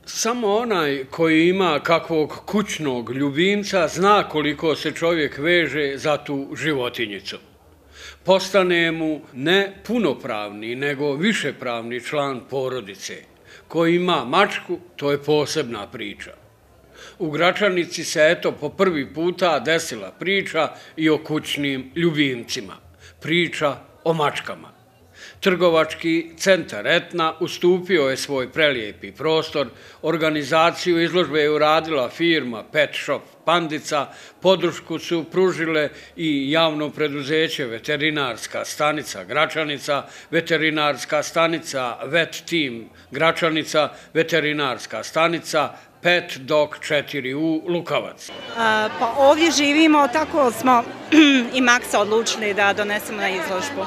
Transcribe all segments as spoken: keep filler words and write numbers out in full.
Samo onaj koji ima kakvog kućnog ljubimca zna koliko se čovjek veže za tu životinjicu. Postane mu ne punopravni, nego višepravni član porodice. Ko ima mačku, to je posebna priča. U Gračanici se eto po prvi puta desila priča i o kućnim ljubimcima. Priča o mačkama. Trgovački centar Etna ustupio je svoj prelijepi prostor, organizaciju izložbe je uradila firma Pet Shop Pandica, podršku su pružile i javno preduzeće Veterinarska stanica Gračanica, Veterinarska stanica Vet Team Gračanica, Veterinarska stanica Pet Dog četiri U Lukavac. Pa ovdje živimo, tako smo i Maksa odlučili da donesemo na izložbu.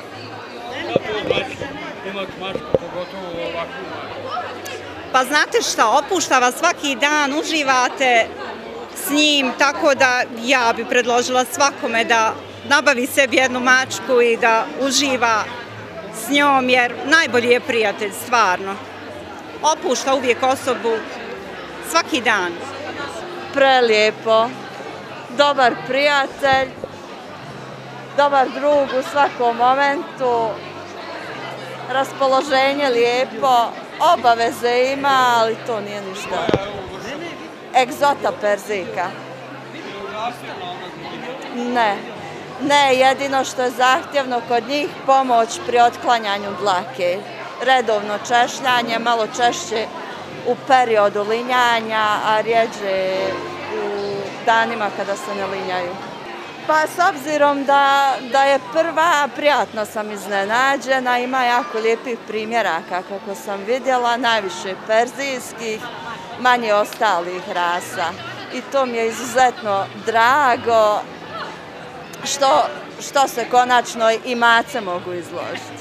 Imati mačku, pogotovo ovakvu mačku. Pa znate šta, opušta vas svaki dan, uživate s njim, tako da ja bi predložila svakome da nabavi sebi jednu mačku i da uživa s njom, jer najbolji je prijatelj, stvarno. Opušta uvijek osobu svaki dan. Prelijepo, dobar prijatelj, dobar drug u svakom momentu, raspoloženje lijepo, obaveze ima, ali to nije ništa. Egzota Perzika. Ne, ne, jedino što je zahtjevno kod njih pomoć pri otklanjanju dlake. Redovno češljanje, malo češće u periodu linjanja, a rijeđe u danima kada se ne linjaju. Pa s obzirom da, da je prva, prijatno sam iznenađena, ima jako lijepih primjeraka kako sam vidjela, najviše perzijskih, manje ostalih rasa. I to mi je izuzetno drago što, što se konačno i mace mogu izložiti.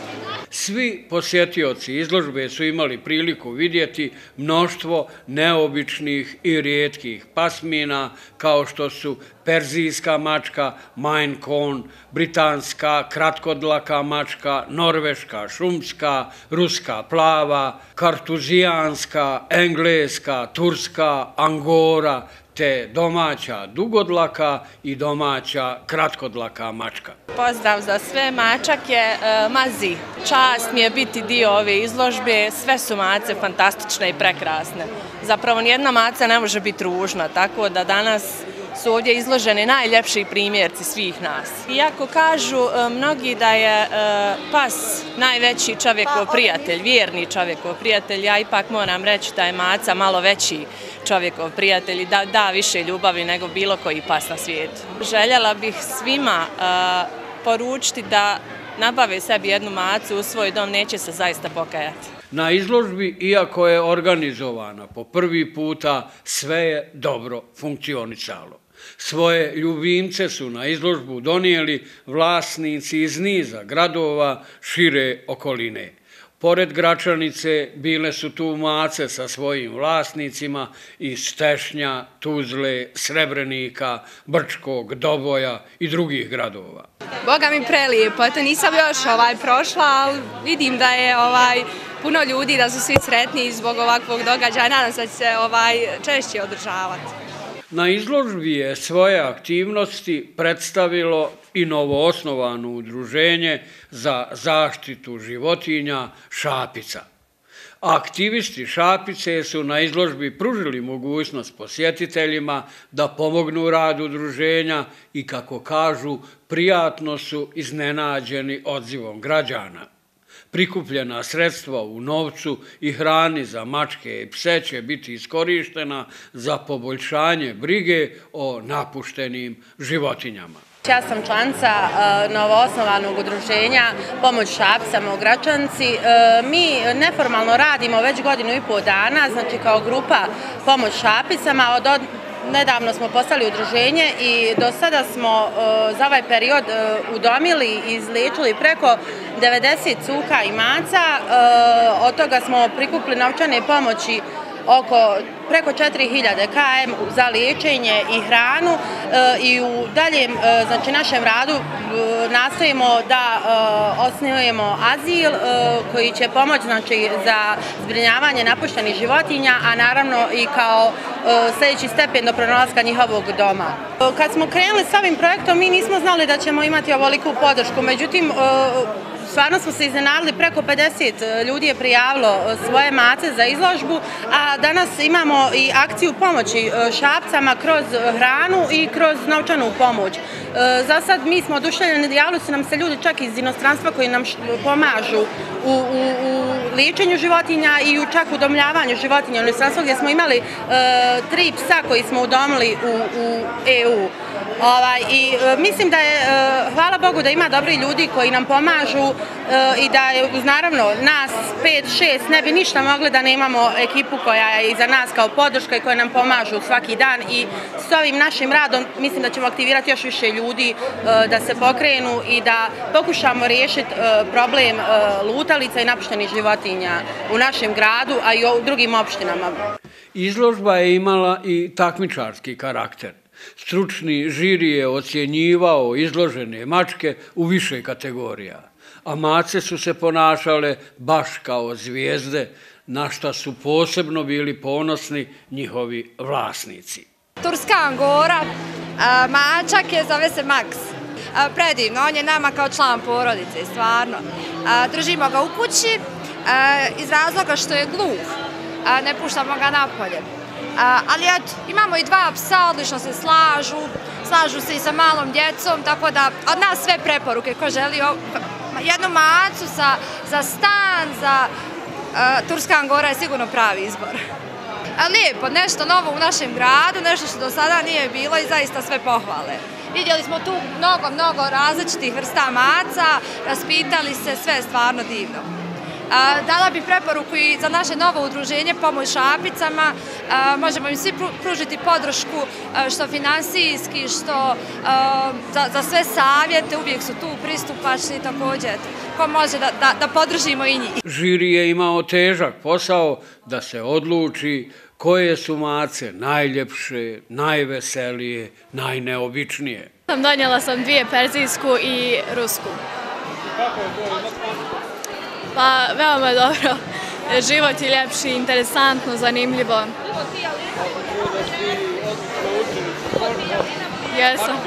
Svi posjetioci izložbe su imali priliku vidjeti mnoštvo neobičnih i rijetkih pasmina kao što su perzijska mačka, Maine Coon, britanska kratkodlaka mačka, norveška šumska, ruska plava, kartuzijanska, engleska, turska, angora, te domaća dugodlaka i domaća kratkodlaka mačka. Pozdrav za sve mačake, mazi. Čast mi je biti dio ove izložbe, sve su mace fantastične i prekrasne. Zapravo nijedna maca ne može biti ružna, tako da danas su ovdje izloženi najljepši primjerci svih nas. Iako kažu mnogi da je pas najveći čovjekov prijatelj, vjerni čovjekov prijatelj, ja ipak moram reći da je maca malo veći čovjekov prijatelj i da da više ljubavi nego bilo koji pas na svijetu. Željela bih svima poručiti da nabave sebi jednu macu u svoj dom, neće se zaista pokajati. Na izložbi, iako je organizovana po prvi puta, sve je dobro funkcionisalo. Svoje ljubimce su na izložbu donijeli vlasnici iz niza gradova šire okoline. Pored Gračanice bile su tu mace sa svojim vlasnicima iz Tešnja, Tuzle, Srebrenika, Brčkog, Doboja i drugih gradova. Boga mi prelijepo, eto nisam još ovaj prošla, ali vidim da je ovaj puno ljudi, da su svi sretni zbog ovakvog događaja, nadam se da će se ovaj češće održavati. Na izložbi je svoje aktivnosti predstavilo i novoosnovano udruženje za zaštitu životinja Šapica. Aktivisti Šapice su na izložbi pružili mogućnost posjetiteljima da pomognu radu udruženja i, kako kažu, prijatno su iznenađeni odzivom građana. Prikupljena sredstva u novcu i hrani za mačke i pse će biti iskorištena za poboljšanje brige o napuštenim životinjama. Ja sam članica novoosnovanog udruženja Pomoć Šapicama u Gračanici. Mi neformalno radimo već godinu i pol dana, znači kao grupa Pomoć Šapicama. Od Nedavno smo postali udruženje i do sada smo za ovaj period udomili i izliječili preko devedeset cuka i maca. Od toga smo prikupili novčane pomoći oko preko četiri hiljade km za liječenje i hranu i u daljem znači, našem radu nastojimo da osnujemo azil koji će pomoći znači, za zbrinjavanje napuštenih životinja, a naravno i kao sljedeći stepen do pronalaska njihovog doma. Kad smo krenuli s ovim projektom, mi nismo znali da ćemo imati ovoliku podršku, međutim, stvarno smo se iznenadili, preko pedeset ljudi je prijavilo svoje mace za izložbu, a danas imamo i akciju pomoći Šapcama kroz hranu i kroz novčanu pomoć. Za sad mi smo oduševljeni, javili su nam se ljudi čak iz inostranstva koji nam pomažu u, u, u liječenju životinja i u čak udomljavanju životinja u inostranstvu, gdje smo imali uh, tri psa koji smo udomili u, u E U. Ovaj, I uh, mislim da je, uh, hvala Bogu da ima dobri ljudi koji nam pomažu uh, i da je uz naravno nas pet, šest ne bi ništa mogli da nemamo ekipu koja je iza nas kao podrška i koja nam pomažu svaki dan, i s ovim našim radom mislim da ćemo aktivirati još više ljudi uh, da se pokrenu i da pokušamo riješiti uh, problem uh, lutalica i napuštenih životinja u našem gradu, a i u drugim opštinama. Izložba je imala i takmičarski karakter. Stručni žiri je ocjenjivao izložene mačke u više kategorija, a mace su se ponašale baš kao zvijezde, na šta su posebno bili ponosni njihovi vlasnici. Turska angora, mačak je, zove se Max. Predivno, on je nama kao član porodice, stvarno. Držimo ga u kući iz razloga što je gluh, ne puštamo ga napolje. Ali eto, imamo i dva psa, odlično se slažu, slažu se i sa malom djecom, tako da od nas sve preporuke, ko želi jednu macu za stan, za Turska angora je sigurno pravi izbor. Lijepo, nešto novo u našem gradu, nešto što do sada nije bilo i zaista sve pohvale. Vidjeli smo tu mnogo, mnogo različitih vrsta maca, raspitali se, sve je stvarno divno. Dala bih preporuku i za naše novo udruženje Pomoć Šapicama. Možemo im svi pružiti podršku što finansijski, što za sve savjete, uvijek su tu pristupačni također. Ko može da podržimo i njih. Žiri je imao težak posao da se odluči koje su mace najljepše, najveselije, najneobičnije. Donijela sam dvije, perzijsku i rusku. Kako je to imati? Pa, veoma dobro. Život je ljepši, interesantno, zanimljivo. Jesam.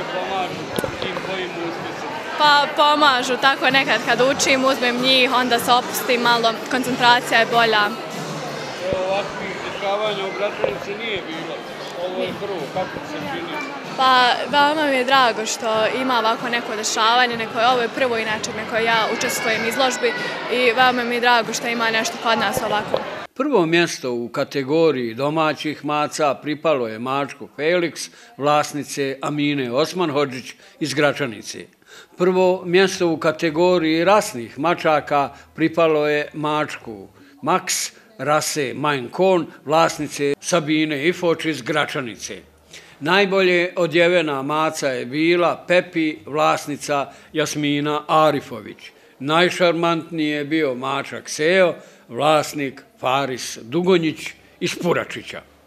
Pa, pomažu. Tako nekad kad učim, uzmem njih, onda se opustim malo, koncentracija je bolja. Ovakvih dešavanja u Gračanici nije bilo. Ovo je prvo, kako se čini? Pa, veoma mi je drago što ima ovako neko dešavanje, neko je ovo je prvo inače neko ja učestvujem u izložbi i veoma mi je drago što ima nešto kod nas ovako. Prvo mjesto u kategoriji domaćih maca pripalo je mačku Felix, vlasnice Amine Osmanhodžić iz Gračanice. Prvo mjesto u kategoriji rasnih mačaka pripalo je mačku Max, rase Maine Coon, vlasnice Sabine Ifoč iz Gračanice. Najbolje odjevena maca je bila Pepi, vlasnica Jasmina Arifović. Najšarmantniji je bio mačak Seo, vlasnik Faris Dugonjić iz Puračića.